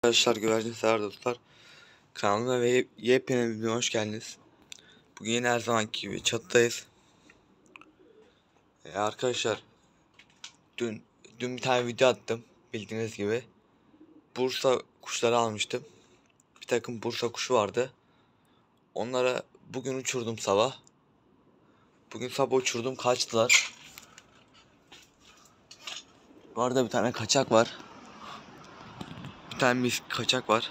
Arkadaşlar, güvercin sever dostlar, kanalıma ve yepyeni bir videoya hoş geldiniz. Bugün yine her zamanki gibi çatıdayız. Arkadaşlar, dün bir tane video attım, bildiğiniz gibi. Bursa kuşları almıştım. Bir takım Bursa kuşu vardı. Onlara bugün uçurdum sabah. Bugün sabah uçurdum, kaçtılar. Bu arada bir tane kaçak var. Bir tane kaçak var.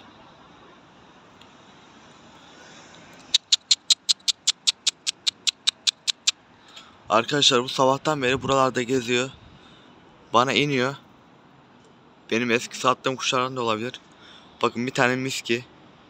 Arkadaşlar, bu sabahtan beri buralarda geziyor. Bana iniyor. Benim eski sattığım kuşlardan da olabilir. Bakın, bir tane miski.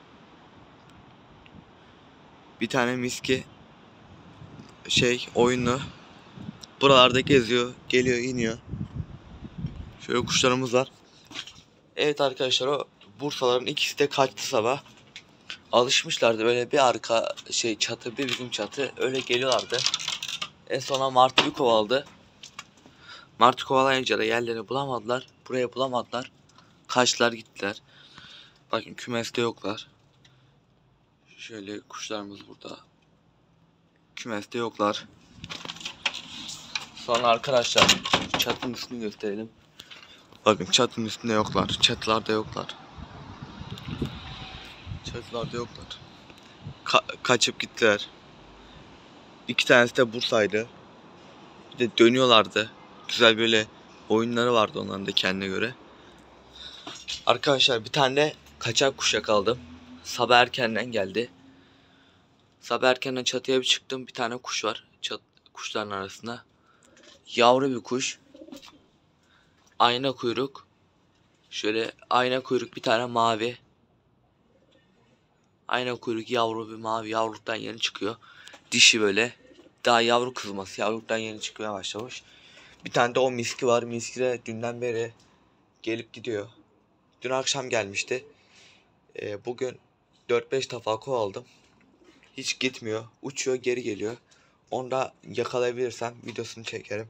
Bir tane miski oyunlu. Buralarda geziyor, geliyor, iniyor. Şöyle kuşlarımız var. Evet arkadaşlar, o Bursaların ikisi de kaçtı sabah. Alışmışlardı, böyle bir arka çatı, bir bizim çatı, öyle geliyorlardı. En sona martı bir kovaladı. Martı kovalayınca da yerlerini bulamadılar. Buraya bulamadılar. Kaçtılar, gittiler. Bakın, kümeste yoklar. Şöyle kuşlarımız burada. Kümeste yoklar. Sonra arkadaşlar, çatının üstünü gösterelim. Bakın, çatının üstünde yoklar. Çatılarda yoklar. Çatılarda yoklar. Kaçıp gittiler. İki tanesi de Bursa'ydı. Bir de dönüyorlardı. Güzel böyle oyunları vardı onların da kendine göre. Arkadaşlar, bir tane kaçak kuş yakaladım. Sabah erkenden geldi. Sabah erkenden çatıya bir çıktım. Bir tane kuş var kuşların arasında. Yavru bir kuş. Ayna kuyruk. Şöyle ayna kuyruk, bir tane mavi. Ayna kuyruk, yavru bir mavi, yavruluktan yeni çıkıyor. Dişi böyle. Daha yavru kızması, yavruluktan yeni çıkmaya başlamış. Bir tane de o miski var. Miski de dünden beri gelip gidiyor. Dün akşam gelmişti. Bugün 4-5 defa aldım. Hiç gitmiyor. Uçuyor, geri geliyor. Onu da yakalayabilirsem videosunu çekerim.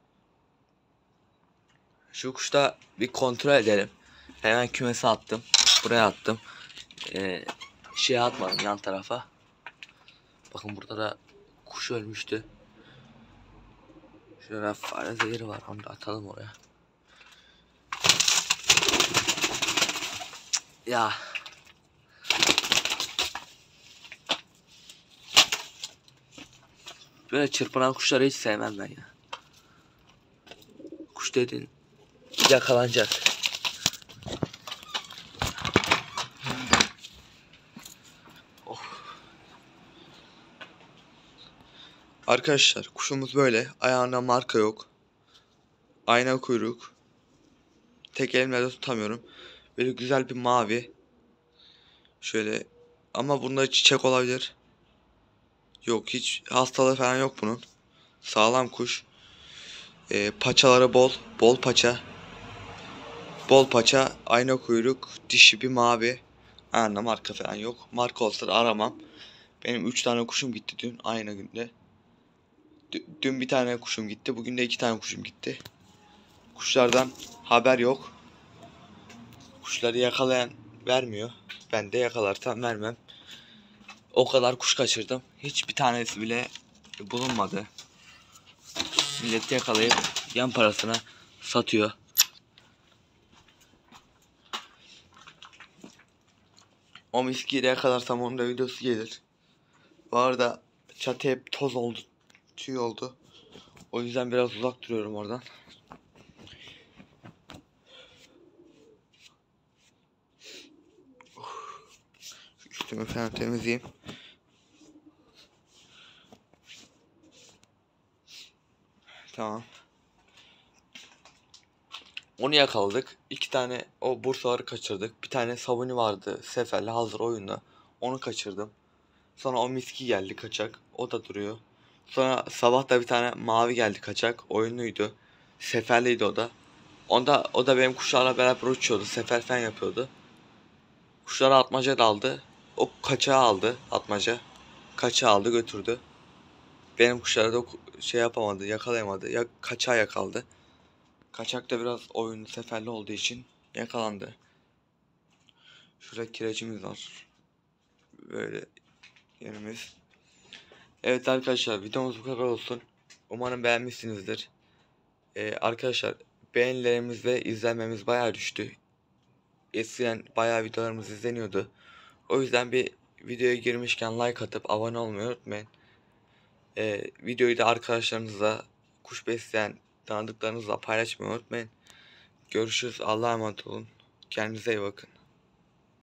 Şu kuşta bir kontrol edelim. Hemen kümese attım. Buraya attım. Atmadım yan tarafa. Bakın, burada da kuş ölmüştü. Şöyle fare zehri var, onu da atalım oraya. Ya. Böyle çırpınan kuşları hiç sevmem ben ya. Kuş dedin yakalanacak. Oh. Arkadaşlar, kuşumuz böyle. Ayağında marka yok. Ayna kuyruk. Tek elimle de tutamıyorum. Böyle güzel bir mavi. Şöyle, ama bunda çiçek olabilir. Yok, hiç hastalığı falan yok bunun. Sağlam kuş. Paçaları bol. Bol paça. Bol paça. Ayna kuyruk. Dişi bir mavi. Ayağında marka falan yok. Marka olsa da aramam. Benim 3 tane kuşum gitti dün aynı günde. Dün bir tane kuşum gitti. Bugün de 2 tane kuşum gitti. Kuşlardan haber yok. Kuşları yakalayan vermiyor. Ben de yakalarsam vermem. O kadar kuş kaçırdım. Hiçbir tanesi bile bulunmadı. Millet yakalayıp yan parasına satıyor. O miskiyi de yakalarsam onun da videosu gelir. Bu arada çatı hep toz oldu. Tüy oldu. O yüzden biraz uzak duruyorum oradan. Üstümü falan temizleyeyim. Tamam. Onu yakaladık. 2 tane o bursaları kaçırdık. Bir tane sabuni vardı. Seferli hazır oyunda. Onu kaçırdım. Sonra o miski geldi kaçak. O da duruyor. Sonra sabah da bir tane mavi geldi kaçak. Oyunluydu. Seferliydi o da. O da benim kuşlarla beraber uçuyordu. Sefer falan yapıyordu. Kuşları atmaca daldı. O kaçağı aldı atmaca. Kaçağı aldı götürdü. Benim kuşları da yapamadı, yakalayamadı. Ya kaçağı yakaladı. Kaçak da biraz oyun seferli olduğu için yakalandı. Şurada kirecimiz var. Böyle yerimiz. Evet arkadaşlar, videomuz bu kadar olsun. Umarım beğenmişsinizdir. Arkadaşlar, beğenilerimiz ve izlenmemiz bayağı düştü. Eskiden bayağı videolarımız izleniyordu. O yüzden bir videoya girmişken like atıp abone olmayı unutmayın. Videoyu da arkadaşlarınızla, kuş besleyen tanıdıklarınızla paylaşmayı unutmayın. Görüşürüz. Allah'a emanet olun. Kendinize iyi bakın.